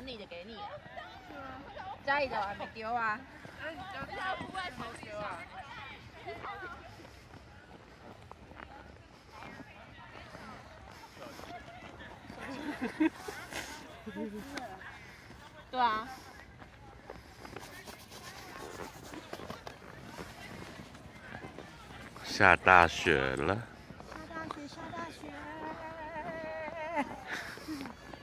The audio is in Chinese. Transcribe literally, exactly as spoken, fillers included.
你的给你啊。家里的我还没丢啊。 那你就他户外跑丢啊？ 对啊。 下大雪了。 下大雪，下大雪。